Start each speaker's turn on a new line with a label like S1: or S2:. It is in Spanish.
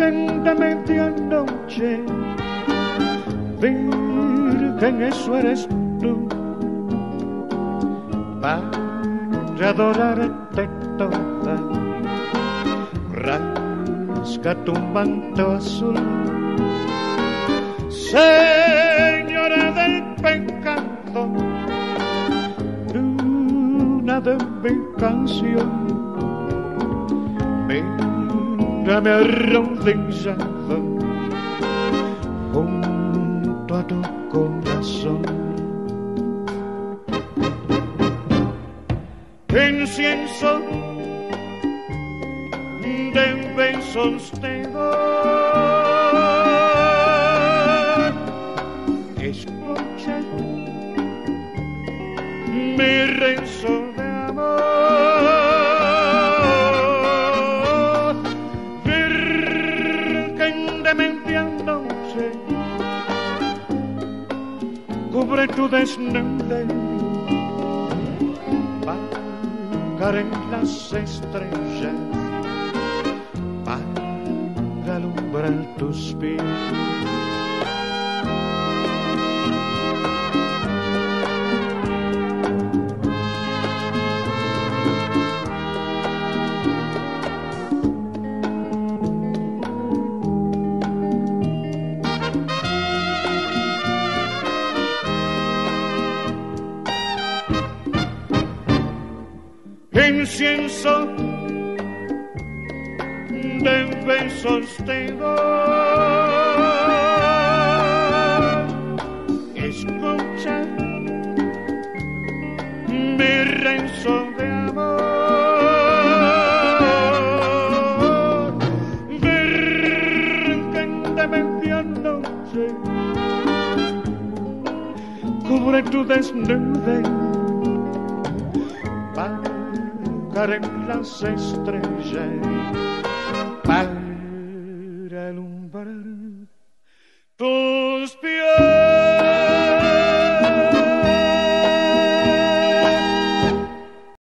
S1: Virgen de medianoche, Virgen, eso eres tú, para adorarte toda. Rasga tu manto azul, Señora del pecado, luna de mi canción. Mírame arrodillado junto a tu corazón. Incienso de besos te doy, escucha mi rezo de amor. Virgen de medianoche, cubre tu desnudez, vagar en las estrellas, para alumbrar tus pies. Incienso de besos te doy, escucha mi rezo de amor. Virgen de medianoche, cubre tu desnudez, en las estrellas, para alumbrar tus pies.